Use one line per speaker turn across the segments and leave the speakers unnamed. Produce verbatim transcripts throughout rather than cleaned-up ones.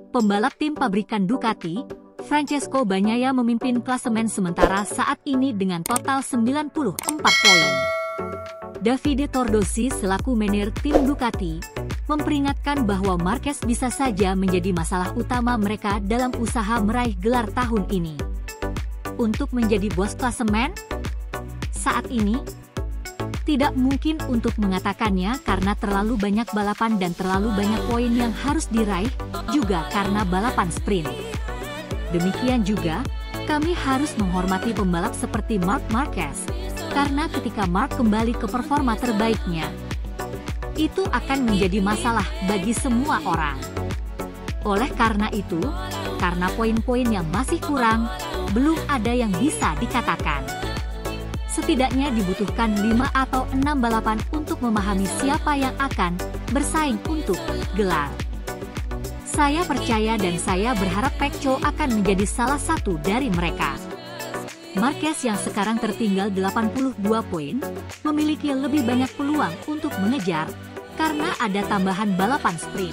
Pembalap tim pabrikan Ducati, Francesco Bagnaia memimpin klasemen sementara saat ini dengan total sembilan puluh empat poin. Davide Tordossi selaku manajer tim Ducati memperingatkan bahwa Marquez bisa saja menjadi masalah utama mereka dalam usaha meraih gelar tahun ini. Untuk menjadi bos klasemen saat ini, tidak mungkin untuk mengatakannya karena terlalu banyak balapan dan terlalu banyak poin yang harus diraih, juga karena balapan sprint. Demikian juga, kami harus menghormati pembalap seperti Marc Marquez, karena ketika Marc kembali ke performa terbaiknya, itu akan menjadi masalah bagi semua orang. Oleh karena itu, karena poin-poin yang masih kurang, belum ada yang bisa dikatakan. Setidaknya dibutuhkan lima atau enam balapan untuk memahami siapa yang akan bersaing untuk gelar. Saya percaya dan saya berharap Pecco akan menjadi salah satu dari mereka. Marquez yang sekarang tertinggal delapan puluh dua poin, memiliki lebih banyak peluang untuk mengejar, karena ada tambahan balapan sprint.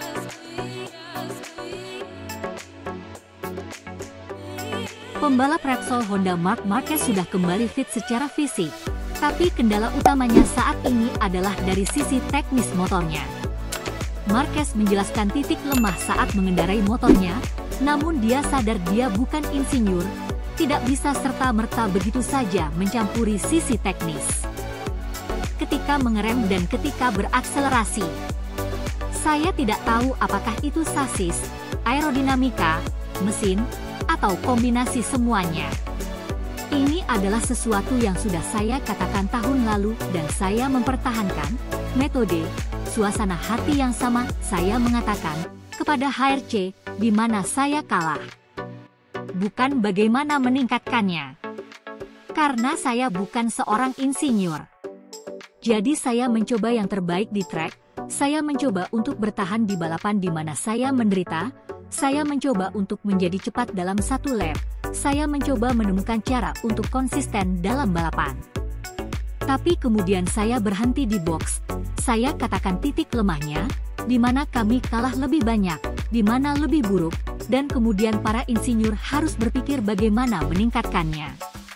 Pembalap Repsol Honda Marc Marquez sudah kembali fit secara fisik, tapi kendala utamanya saat ini adalah dari sisi teknis motornya. Marquez menjelaskan titik lemah saat mengendarai motornya, namun dia sadar dia bukan insinyur, tidak bisa serta-merta begitu saja mencampuri sisi teknis. Ketika mengerem dan ketika berakselerasi, saya tidak tahu apakah itu sasis, aerodinamika, mesin, atau kombinasi semuanya. Ini adalah sesuatu yang sudah saya katakan tahun lalu dan saya mempertahankan metode, suasana hati yang sama. Saya mengatakan kepada H R C di mana saya kalah, bukan bagaimana meningkatkannya, karena saya bukan seorang insinyur. Jadi saya mencoba yang terbaik di track, saya mencoba untuk bertahan di balapan di mana saya menderita, saya mencoba untuk menjadi cepat dalam satu lap, saya mencoba menemukan cara untuk konsisten dalam balapan. Tapi kemudian saya berhenti di box, saya katakan titik lemahnya, di mana kami kalah lebih banyak, di mana lebih buruk, dan kemudian para insinyur harus berpikir bagaimana meningkatkannya.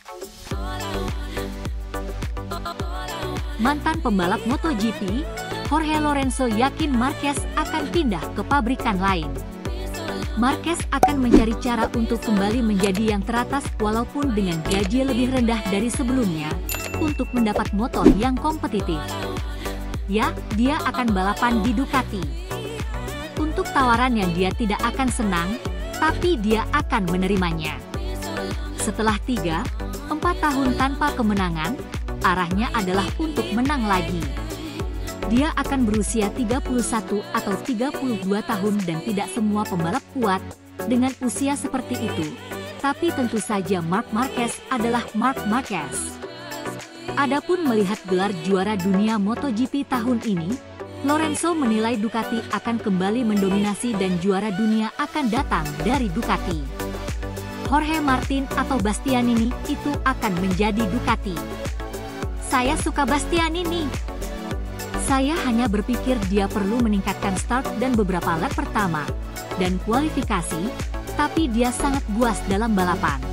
Mantan pembalap MotoGP, Jorge Lorenzo yakin Marquez akan pindah ke pabrikan lain. Marquez akan mencari cara untuk kembali menjadi yang teratas walaupun dengan gaji lebih rendah dari sebelumnya, untuk mendapat motor yang kompetitif. Ya, dia akan balapan di Ducati. Untuk tawaran yang dia tidak akan senang, tapi dia akan menerimanya. Setelah tiga, empat tahun tanpa kemenangan, arahnya adalah untuk menang lagi. Dia akan berusia tiga puluh satu atau tiga puluh dua tahun dan tidak semua pembalap kuat dengan usia seperti itu. Tapi tentu saja Marc Marquez adalah Marc Marquez. Adapun melihat gelar juara dunia MotoGP tahun ini, Lorenzo menilai Ducati akan kembali mendominasi dan juara dunia akan datang dari Ducati. Jorge Martin atau Bastianini itu akan menjadi Ducati. Saya suka Bastianini. Saya hanya berpikir dia perlu meningkatkan start dan beberapa lap pertama, dan kualifikasi, tapi dia sangat buas dalam balapan.